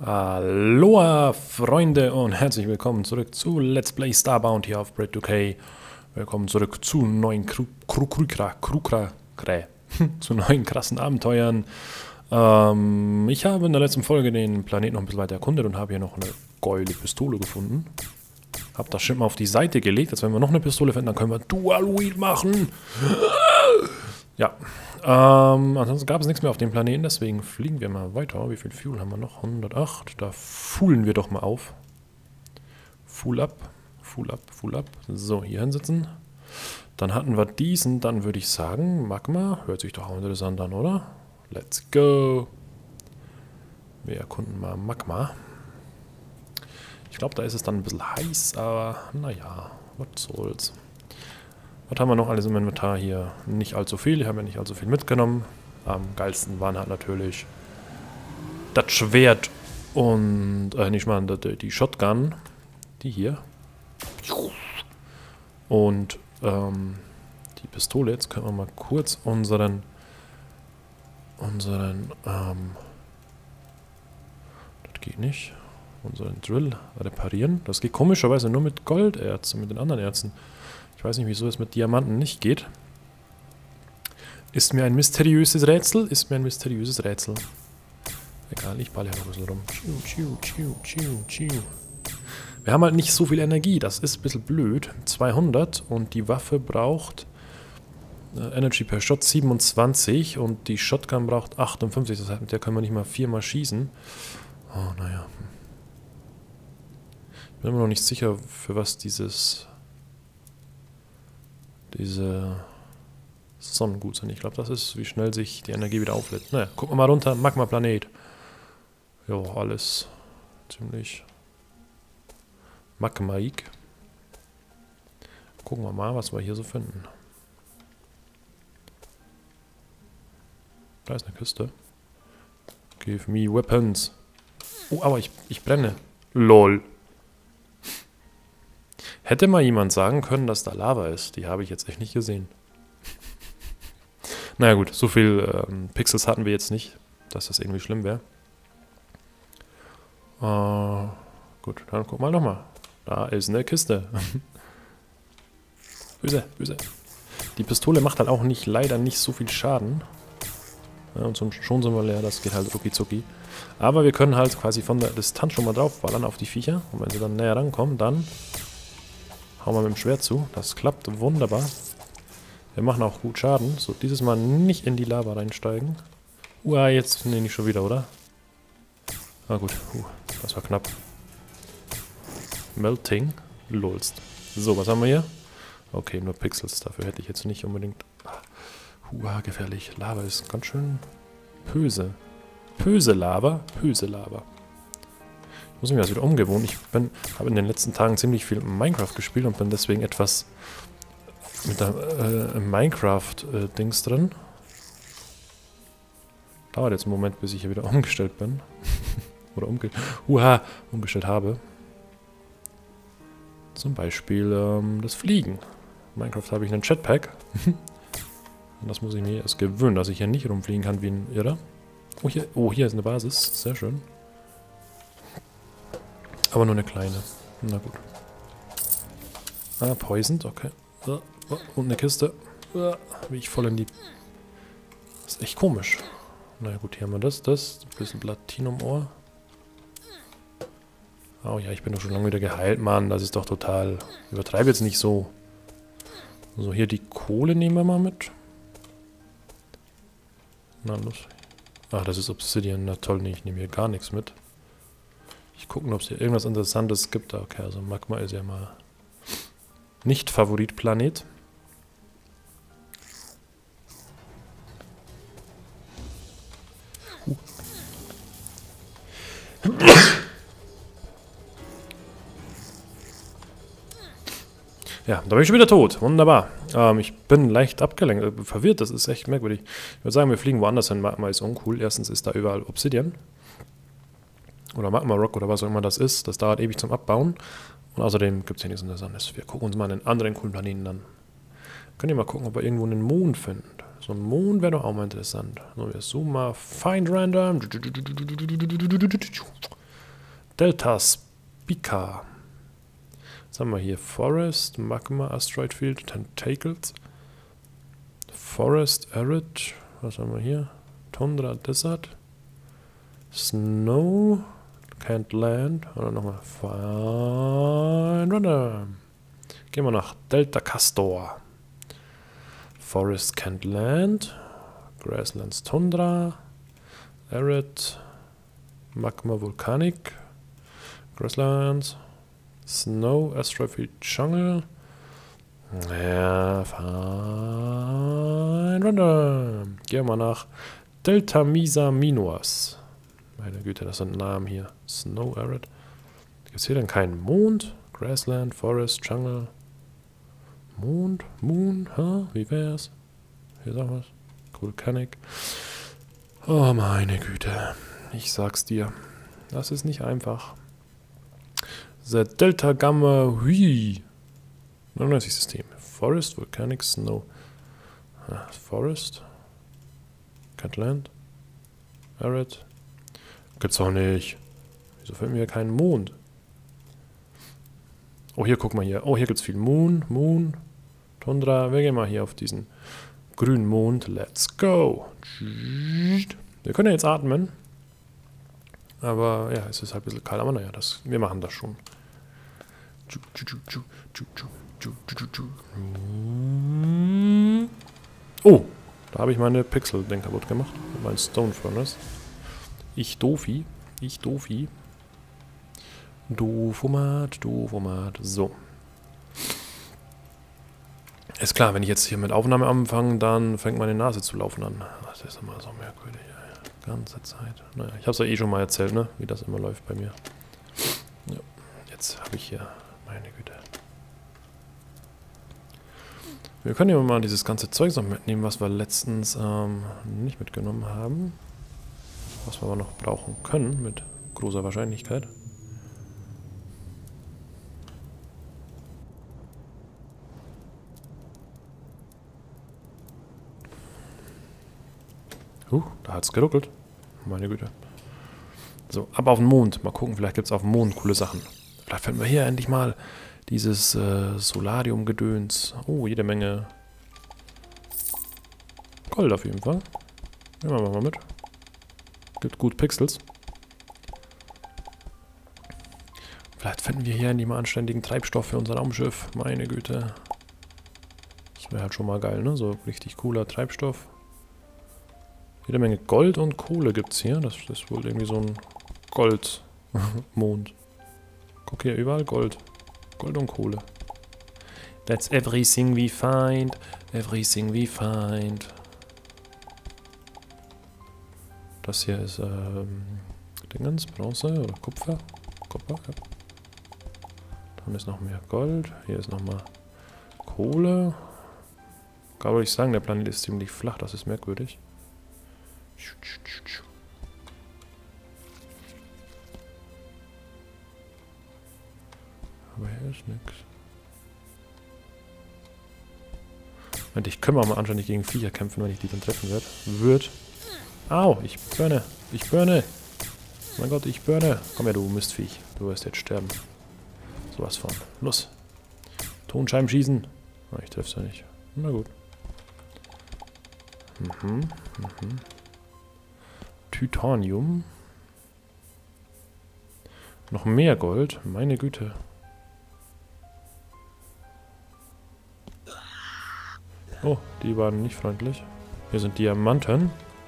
Aloha Freunde und herzlich willkommen zurück zu Let's Play Starbound hier auf Bread2K. Willkommen zurück zu neuen zu neuen krassen Abenteuern. Ich habe in der letzten Folge den Planeten noch ein bisschen weiter erkundet und habe hier noch eine geile Pistole gefunden. Habe das Schild mal auf die Seite gelegt, dass wenn wir noch eine Pistole finden, dann können wir Dual Wield machen. Ja, ansonsten gab es nichts mehr auf dem Planeten, deswegen fliegen wir mal weiter. Wie viel Fuel haben wir noch? 108. Da fuhlen wir doch mal auf. Full up, full up, full up. So, hier hinsitzen. Dann hatten wir diesen, dann würde ich sagen, Magma. Hört sich doch auch interessant an, oder? Let's go. Wir erkunden mal Magma. Ich glaube, da ist es dann ein bisschen heiß, aber naja, was soll's. Was haben wir noch alles im Inventar hier? Nicht allzu viel, ich habe ja nicht allzu viel mitgenommen. Am geilsten waren halt natürlich das Schwert und, nicht mal die Shotgun. Die hier. Und, die Pistole. Jetzt können wir mal kurz unseren, das geht nicht, unseren Drill reparieren. Das geht komischerweise nur mit Golderzen, mit den anderen Erzen. Ich weiß nicht, wieso es mit Diamanten nicht geht. Ist mir ein mysteriöses Rätsel. Egal, ich balle ja noch ein bisschen rum. Wir haben halt nicht so viel Energie. Das ist ein bisschen blöd. 200 und die Waffe braucht Energy per Shot 27 und die Shotgun braucht 58. Das heißt, mit der können wir nicht mal 4-mal schießen. Oh, naja. Ich bin immer noch nicht sicher, für was diese Sonnen gut sind. Ich glaube, das ist, wie schnell sich die Energie wieder auflädt. Naja, gucken wir mal runter. Magma-Planet. Jo, alles ziemlich magmaig. Gucken wir mal, was wir hier so finden. Da ist eine Kiste. Give me weapons. Oh, aber ich brenne. LOL. Hätte mal jemand sagen können, dass da Lava ist. Die habe ich jetzt echt nicht gesehen. Naja gut, so viel Pixels hatten wir jetzt nicht, dass das irgendwie schlimm wäre. Gut, dann guck mal nochmal. Da ist eine Kiste. Böse, böse. Die Pistole macht halt auch leider nicht so viel Schaden. Ja, und schon sind wir leer, das geht halt rucki zucki. Aber wir können halt quasi von der Distanz schon mal draufballern auf die Viecher. Und wenn sie dann näher rankommen, dann hauen wir mit dem Schwert zu. Das klappt wunderbar. Wir machen auch gut Schaden. So, dieses Mal nicht in die Lava reinsteigen. Jetzt, nee, nicht schon wieder, oder? Ah gut, das war knapp. Melting. Lolst. So, was haben wir hier? Okay, nur Pixels. Dafür hätte ich jetzt nicht unbedingt... gefährlich. Lava ist ganz schön böse. Böse Lava. Böse Lava. Ich muss mich das wieder umgewohnen. Ich habe in den letzten Tagen ziemlich viel Minecraft gespielt und bin deswegen etwas mit der Minecraft-Dings drin. Dauert jetzt einen Moment, bis ich hier wieder umgestellt bin. Oder umgestellt habe. Zum Beispiel das Fliegen. In Minecraft habe ich einen Jetpack. Und das muss ich mir erst gewöhnen, dass ich hier nicht rumfliegen kann wie ein Irrer. Hier ist eine Basis. Sehr schön. Aber nur eine kleine. Na gut. Poisoned, okay. Und eine Kiste. Wie ich voll in die... Das ist echt komisch. Na gut, hier haben wir das. Ein bisschen Platinum-Ohr. Oh ja, ich bin doch schon lange wieder geheilt, Mann. Das ist doch total... Übertreibe jetzt nicht so. So, hier die Kohle nehmen wir mal mit. Na los. Ach, das ist Obsidian. Na toll, nee, ich nehme hier gar nichts mit. Ich gucke, ob es hier irgendwas Interessantes gibt. Okay, also Magma ist ja mal nicht Favoritplanet. Ja, da bin ich schon wieder tot. Wunderbar. Ich bin leicht abgelenkt, verwirrt. Das ist echt merkwürdig. Ich würde sagen, wir fliegen woanders hin. Magma ist uncool. Erstens ist da überall Obsidian. Oder Magma Rock oder was auch immer das ist. Das dauert ewig zum Abbauen. Und außerdem gibt es hier nichts Interessantes. Wir gucken uns mal einen anderen coolen Planeten an. Könnt ihr mal gucken, ob wir irgendwo einen Mond finden. So ein Mond wäre doch auch mal interessant. So, wir zoomen mal. Find Random. Delta Spica. Was haben wir hier? Forest, Magma, Asteroid Field, Tentacles. Forest, Arid. Was haben wir hier? Tundra, Desert. Snow, Can't Land. Oder nochmal Fine Runner. Gehen wir nach Delta Castor. Forest, Can't Land. Grasslands, Tundra. Arid. Magma, Volcanic. Grasslands. Snow, Asteroid Field, Jungle. Ja, Fine Runner. Gehen wir nach Delta Misa Minors. Meine Güte, das sind Namen hier. Snow, Arid. Gibt es hier denn keinen Mond? Grassland, Forest, Jungle. Mond, Moon, wie wär's? Hier sag was. Volcanic. Oh meine Güte. Ich sag's dir. Das ist nicht einfach. The Delta Gamma Hui. 99 System. Forest, Volcanic, Snow. Forest. Can't Land. Arid. Gibt's auch nicht. Wieso finden wir keinen Mond? Oh, hier, guck mal hier. Oh, hier gibt's viel Moon. Tundra. Wir gehen mal hier auf diesen grünen Mond. Let's go. Wir können ja jetzt atmen. Aber ja, es ist halt ein bisschen kalt. Aber naja, wir machen das schon. Oh, da habe ich meine Pixel-Ding kaputt gemacht. Mein Stone Furnace. Ich Dofi. Doofomat. So. Ist klar, wenn ich jetzt hier mit Aufnahme anfange, dann fängt meine Nase zu laufen an. Das ist immer so merkwürdig. Ja. Ganze Zeit. Naja, ich habe es ja eh schon mal erzählt, ne? Wie das immer läuft bei mir. Ja. Jetzt habe ich hier... Meine Güte. Wir können ja mal dieses ganze Zeug noch mitnehmen, was wir letztens nicht mitgenommen haben. Was wir aber noch brauchen können, mit großer Wahrscheinlichkeit. Da hat es geruckelt. Meine Güte. So, ab auf den Mond. Mal gucken, vielleicht gibt es auf dem Mond coole Sachen. Vielleicht finden wir hier endlich mal dieses Solarium-Gedöns. Oh, jede Menge Gold auf jeden Fall. Nehmen wir mal mit. Gibt gut Pixels. Vielleicht finden wir hier endlich mal anständigen Treibstoff für unser Raumschiff. Meine Güte. Das wäre halt schon mal geil, ne? So richtig cooler Treibstoff. Jede Menge Gold und Kohle gibt es hier. Das ist wohl irgendwie so ein Goldmond. Guck hier, überall Gold. Gold und Kohle. That's everything we find. Everything we find. Das hier ist, Dingens, Bronze oder Kupfer. Kupfer, ja. Dann ist noch mehr Gold. Hier ist nochmal Kohle. Kann aber ich sagen, der Planet ist ziemlich flach. Das ist merkwürdig. Aber hier ist nichts. Und ich kann auch mal anscheinend gegen Viecher kämpfen, wenn ich die dann treffen werde. Au, ich burne. Ich burne. Mein Gott, ich burne. Komm her, du Mistviech. Du wirst jetzt sterben. Sowas von. Los. Tonscheiben schießen. Ah, ich treff's ja nicht. Na gut. Titanium. Noch mehr Gold. Meine Güte. Oh, die waren nicht freundlich. Hier sind Diamanten.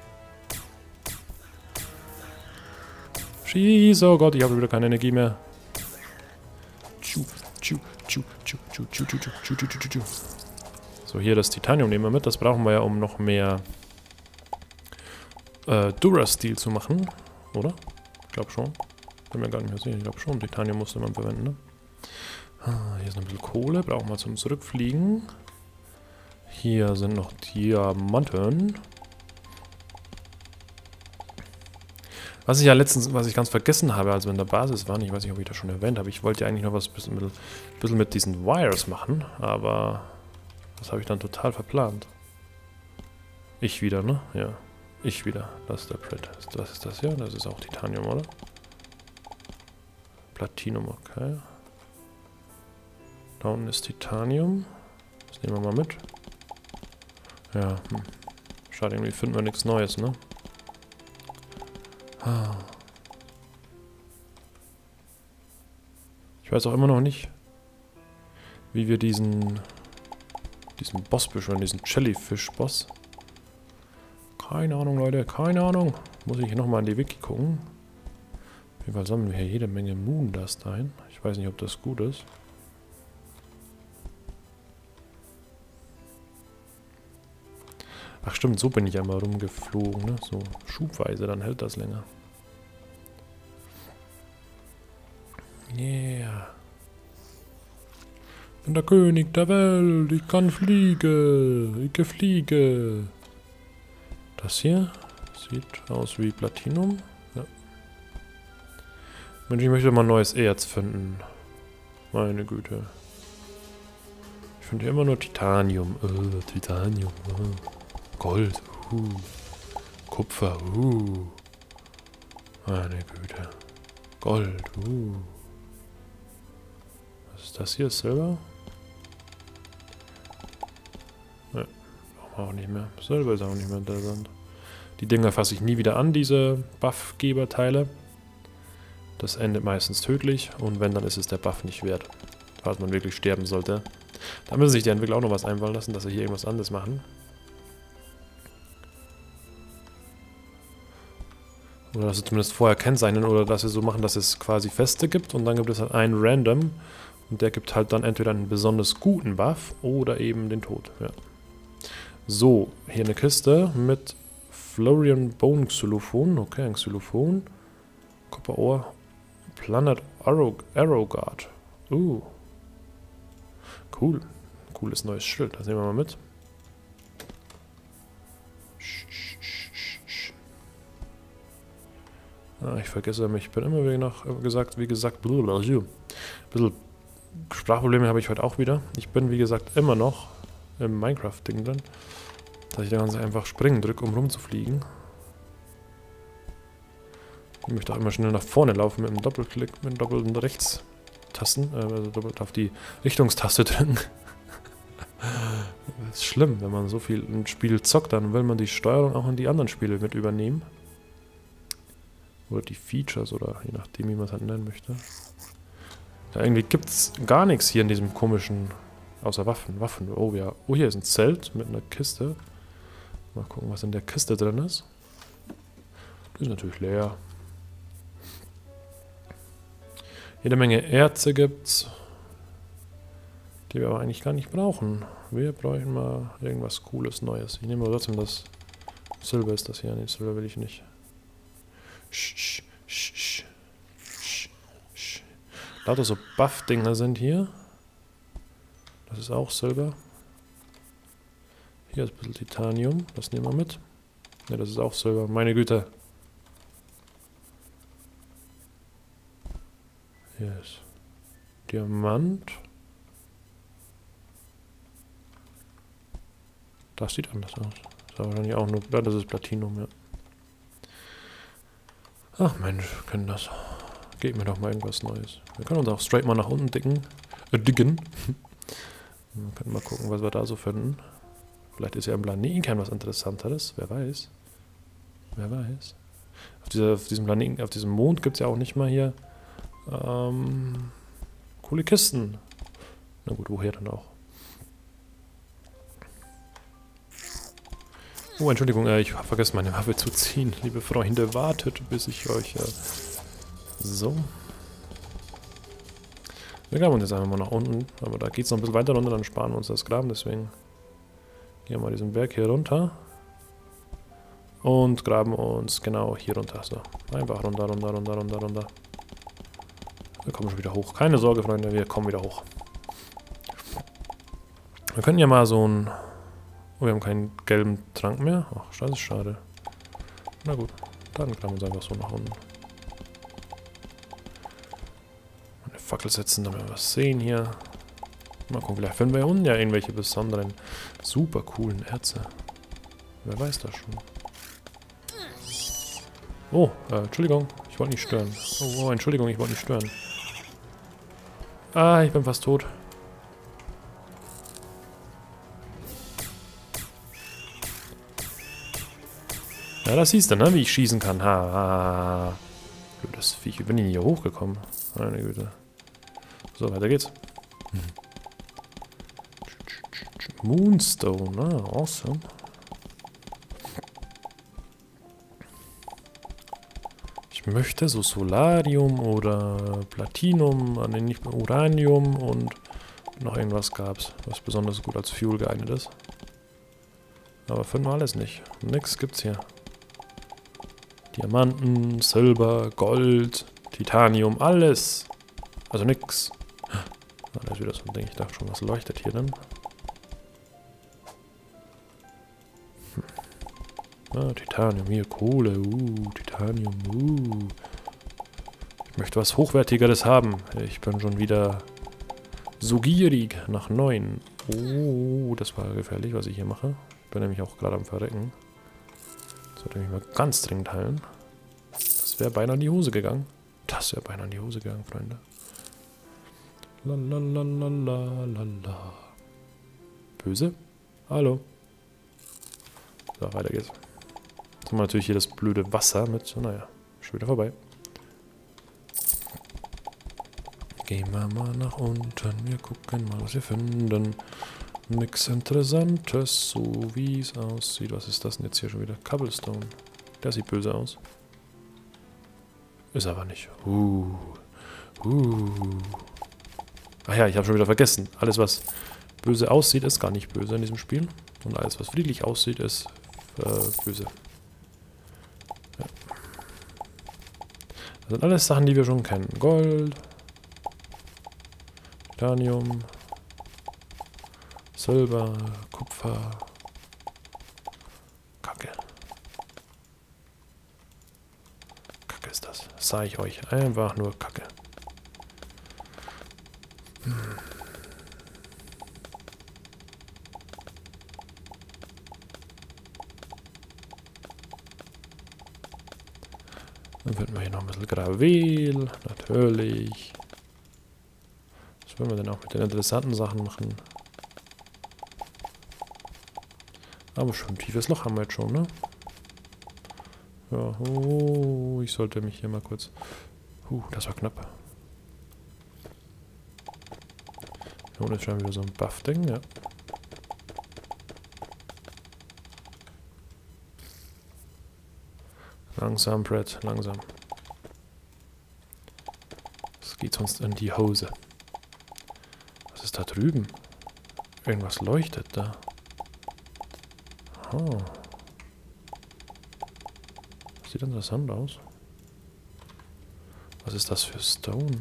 Schieß! Oh Gott, ich habe wieder keine Energie mehr. So, hier das Titanium nehmen wir mit. Das brauchen wir ja, um noch mehr Durasteel zu machen. Oder? Ich glaube schon. Bin mir gar nicht mehr sicher. Ich glaube schon, Titanium musste man verwenden, ne? Ah, hier ist noch ein bisschen Kohle. Brauchen wir zum Zurückfliegen. Hier sind noch Diamanten. Was ich ja letztens, was ich ganz vergessen habe, als wir in der Basis waren, ich weiß nicht, ob ich das schon erwähnt habe, ich wollte ja eigentlich noch was bisschen mit diesen Wires machen, aber das habe ich dann total verplant. Ich wieder, ne? Ja. Ich wieder. Das ist der Prit. Was ist das hier? Das ist auch Titanium, oder? Platinum, okay. Da unten ist Titanium. Das nehmen wir mal mit. Ja, schade, irgendwie finden wir nichts Neues, ne? Ich weiß auch immer noch nicht, wie wir diesen Boss beschwören, diesen Jellyfish-Boss. Keine Ahnung, Leute, keine Ahnung. Muss ich nochmal in die Wiki gucken. Auf jeden Fall sammeln wir hier jede Menge Moondust ein. Ich weiß nicht, ob das gut ist. Ach stimmt, so bin ich einmal rumgeflogen, ne? So schubweise, dann hält das länger. Yeah. Ich bin der König der Welt, ich kann fliegen, ich fliege. Das hier sieht aus wie Platinum. Ja. Mensch, ich möchte mal neues Erz finden. Meine Güte. Ich finde hier immer nur Titanium. Titanium. Gold. Kupfer. Meine Güte. Gold. Was ist das hier? Silber? Ne, brauchen wir auch nicht mehr. Silber ist auch nicht mehr interessant. Die Dinger fasse ich nie wieder an, diese Buffgeberteile. Das endet meistens tödlich und wenn, dann ist es der Buff nicht wert. Falls man wirklich sterben sollte. Da müssen sich die Entwickler auch noch was einfallen lassen, dass sie hier irgendwas anderes machen. Oder dass sie zumindest vorher kennzeichnen oder dass sie so machen, dass es quasi Feste gibt und dann gibt es halt einen Random und der gibt halt dann entweder einen besonders guten Buff oder eben den Tod. Ja. So, hier eine Kiste mit Florian Bone Xylophon. Okay, ein Xylophon. Kopperohr. Planet Arrow Guard. Cool. Cooles neues Schild. Das nehmen wir mal mit. Ah, ich vergesse mich. Ich bin immer wieder noch wie gesagt, ein bisschen Sprachprobleme habe ich heute auch wieder. Ich bin, wie gesagt, immer noch im Minecraft-Ding drin. Dass ich da ganz einfach springen drücke, um rumzufliegen. Ich möchte auch immer schnell nach vorne laufen mit einem Doppelklick, mit einem doppelten Rechtstasten, also doppelt auf die Richtungstaste drücken. Das ist schlimm, wenn man so viel im Spiel zockt, dann will man die Steuerung auch in die anderen Spiele mit übernehmen. Oder die Features, oder je nachdem, wie man es halt nennen möchte. Ja, irgendwie gibt es gar nichts hier in diesem komischen, außer Waffen. Oh ja, oh, hier ist ein Zelt mit einer Kiste. Mal gucken, was in der Kiste drin ist. Die ist natürlich leer. Jede Menge Erze gibt's, die wir aber eigentlich gar nicht brauchen. Wir bräuchten mal irgendwas Cooles, Neues. Ich nehme aber trotzdem das Silber ist das hier. Nee, Silber will ich nicht. Lauter so Buff-Dinger sind hier. Das ist auch Silber. Hier ist ein bisschen Titanium. Das nehmen wir mit. Ne, das ist auch Silber. Meine Güte. Hier ist Diamant. Das sieht anders aus. Das ist wahrscheinlich auch nur. Ja, das ist Platinum, ja. Ach Mensch, wir können das. Gebt mir doch mal irgendwas Neues. Wir können uns auch straight mal nach unten diggen. Wir können mal gucken, was wir da so finden. Vielleicht ist ja im Planetenkern was Interessanteres. Wer weiß. Wer weiß. Auf diesem Planeten, auf diesem Mond gibt es ja auch nicht mal hier coole Kisten. Na gut, woher dann auch? Oh, Entschuldigung, ich habe vergessen, meine Waffe zu ziehen. Liebe Freunde, wartet, bis ich euch... So. Wir graben uns jetzt einfach mal nach unten. Aber da geht es noch ein bisschen weiter runter, dann sparen wir uns das Graben. Deswegen gehen wir mal diesen Berg hier runter. Und graben uns genau hier runter. So, einfach runter, runter, runter, runter, runter. Wir kommen schon wieder hoch. Keine Sorge, Freunde, wir kommen wieder hoch. Wir können ja mal so ein... Oh, wir haben keinen gelben Trank mehr. Ach, das ist schade. Na gut, dann graben wir uns einfach so nach unten. Eine Fackel setzen, damit wir was sehen hier. Mal gucken, vielleicht finden wir hier unten ja irgendwelche besonderen, super coolen Erze. Wer weiß das schon. Oh, Entschuldigung, ich wollte nicht stören. Oh, Entschuldigung, ich wollte nicht stören. Ah, ich bin fast tot. Ja, das siehst du, ne? Wie ich schießen kann. Ha, ha, ha. Blödes Viech. Wie bin ich hier hochgekommen? Meine Güte. So, weiter geht's. Moonstone, ah, awesome. Ich möchte so Solarium oder Platinum, ne, nicht Uranium und noch irgendwas gab's, was besonders gut als Fuel geeignet ist. Aber finden wir alles nicht. Nix gibt's hier. Diamanten, Silber, Gold, Titanium, alles. Also nix. Ah, da ist wieder so ein Ding. Ich dachte schon, was leuchtet hier denn? Ah, Titanium, hier Kohle, Titanium, Ich möchte was Hochwertigeres haben. Ich bin schon wieder so gierig nach 9. Oh, das war gefährlich, was ich hier mache. Ich bin nämlich auch gerade am Verrecken. Sollte mich mal ganz dringend heilen. Das wäre beinahe in die Hose gegangen. Das wäre beinahe in die Hose gegangen, Freunde. Lalalala. Böse? Hallo. So, weiter geht's. Jetzt haben wir natürlich hier das blöde Wasser mit. Naja, schon wieder vorbei. Gehen wir mal nach unten. Wir gucken mal, was wir finden. Nix Interessantes, so wie es aussieht. Was ist das denn jetzt hier schon wieder? Cobblestone. Der sieht böse aus. Ist aber nicht. Ach ja, ich habe schon wieder vergessen. Alles, was böse aussieht, ist gar nicht böse in diesem Spiel. Und alles, was friedlich aussieht, ist böse. Ja. Das sind alles Sachen, die wir schon kennen. Gold. Titanium. Silber. Kupfer. Kacke. Kacke ist das. Das sage ich euch. Einfach nur Kacke. Dann finden wir hier noch ein bisschen Gravel. Natürlich. Was wollen wir denn auch mit den interessanten Sachen machen? Aber schon ein tiefes Loch haben wir jetzt schon, ne? Ja, oh, ich sollte mich hier mal kurz... das war knapp. Hier unten ist schon wieder so ein Buff-Ding, ja. Langsam, Brad, langsam. Es geht sonst in die Hose. Was ist da drüben? Irgendwas leuchtet da. Oh. Sieht interessant aus. Was ist das für Stone?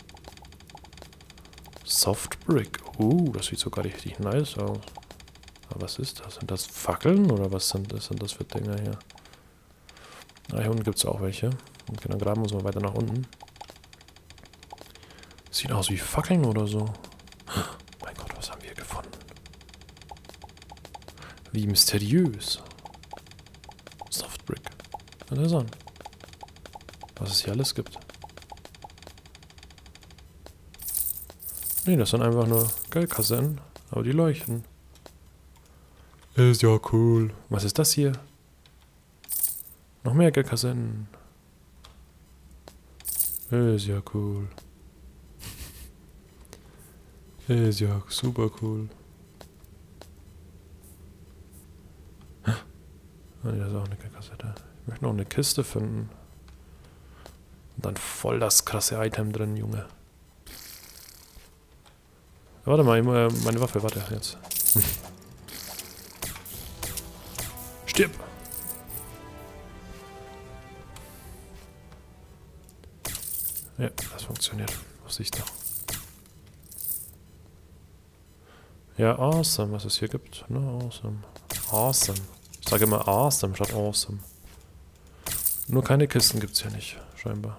Soft Brick. Das sieht sogar richtig nice aus. Aber was ist das? Sind das Fackeln oder was sind das für Dinger hier? Hier unten gibt es auch welche. Okay, dann graben wir uns mal weiter nach unten. Sieht aus wie Fackeln oder so. Mein Gott, was haben wir gefunden? Wie mysteriös. Softbrick. Interessant. Was es hier alles gibt. Nee, das sind einfach nur Geldkassetten. Aber die leuchten. Ist ja cool. Was ist das hier? Noch mehr Geldkassetten. Ist ja cool. Ist ja super cool. Das ist auch eine Geldkassette. Ich möchte noch eine Kiste finden. Und dann voll das krasse Item drin, Junge. Warte mal, meine Waffe, warte jetzt. Stirb! Ja, das funktioniert. Wusste ich doch. Ja, awesome, was es hier gibt. Ne, awesome. Awesome. Ich sage immer awesome statt awesome. Nur keine Kisten gibt es hier nicht, scheinbar.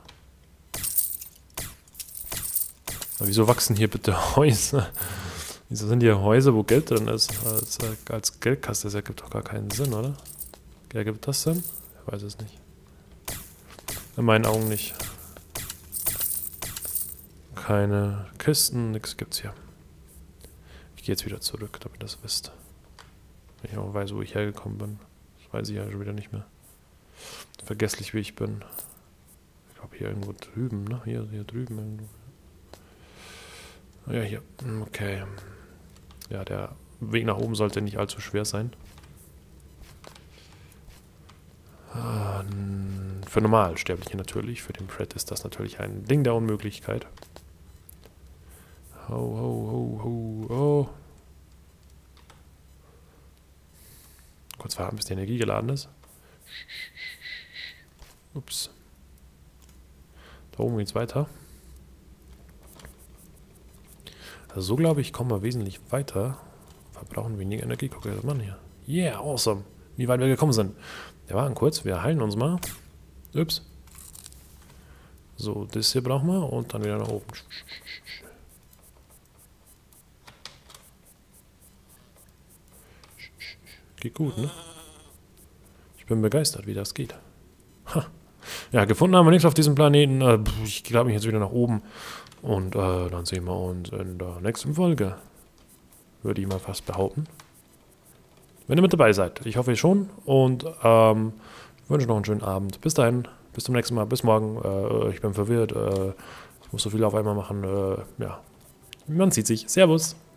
Aber wieso wachsen hier bitte Häuser? Wieso sind hier Häuser, wo Geld drin ist? Als Geldkasse, das ergibt doch gar keinen Sinn, oder? Ergibt das Sinn? Ich weiß es nicht. In meinen Augen nicht. keine Kisten, nichts gibt's hier. Ich gehe jetzt wieder zurück, damit ihr das wisst. Wenn ich auch weiß, wo ich hergekommen bin. Das weiß ich ja schon wieder nicht mehr. Vergesslich, wie ich bin. Ich glaube, hier irgendwo drüben, ne? Hier drüben irgendwo. Ja, hier. Okay. Ja, der Weg nach oben sollte nicht allzu schwer sein. Für Normalsterbliche natürlich. Für den Pred ist das natürlich ein Ding der Unmöglichkeit. Ho, ho, ho, ho, oh. Kurz warten, bis die Energie geladen ist. Ups. Da oben geht's weiter. Also so glaube ich, kommen wir wesentlich weiter. Verbrauchen weniger Energie. Guck dir das mal hier. Yeah, awesome. Wie weit wir gekommen sind. Wir warten kurz, wir heilen uns mal. Ups. So, das hier brauchen wir und dann wieder nach oben. Geht gut, ne? Ich bin begeistert, wie das geht. Ha. Ja, gefunden haben wir nichts auf diesem Planeten. Ich glaube mich jetzt wieder nach oben. Und dann sehen wir uns in der nächsten Folge. Würde ich mal fast behaupten. Wenn ihr mit dabei seid. Ich hoffe schon. Und ich wünsche noch einen schönen Abend. Bis dahin. Bis zum nächsten Mal. Bis morgen. Ich bin verwirrt. Ich muss so viel auf einmal machen. Ja. Man sieht sich. Servus.